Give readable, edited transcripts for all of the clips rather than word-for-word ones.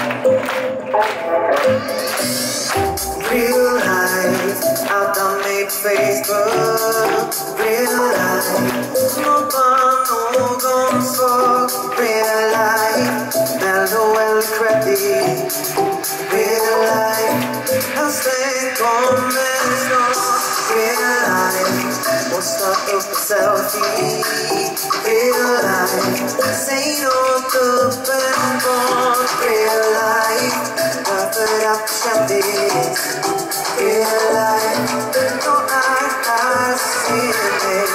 Real life, out on made Facebook. Real life, någon såg. Real life, mellow eller credit. Real life, hösten kommer snart. Real life, måste upp en selfie. Real life, säg något uppenbart. Real life, därför att du kändis. Real life, då är här, se mig.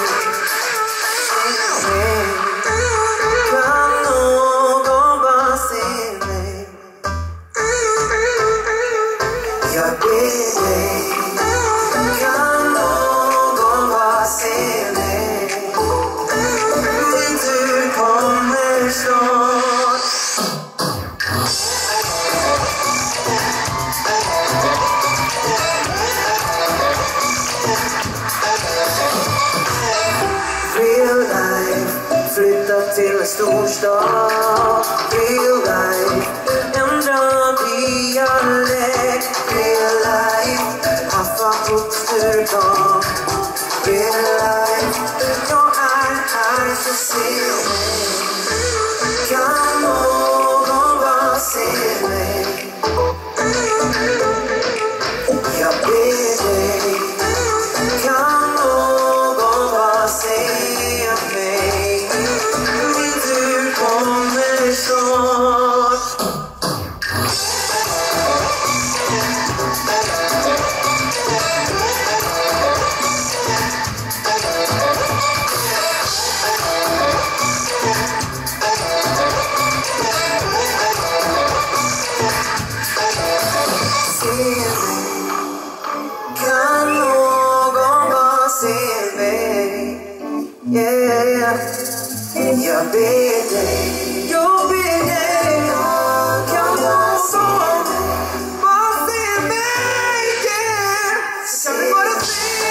Kan någon bara se mig? Jag ber dig. Kan någon bara se mig? Min tur kommer snart. Real life, flytta till en storstad. Real life, ändra dialekt. Real life, haffa upp Stureplan. Real life, jag är här så se mig. Kan någon bara se mig? Jag ber dig. Kan någon bara se mig? Min tur kommer snart. Se mig. Kan någon bara se mig? Yeah. Jag ber dig. Jag ber dig. Kan någon bara se mig? Yeah. Kan du bara se mig?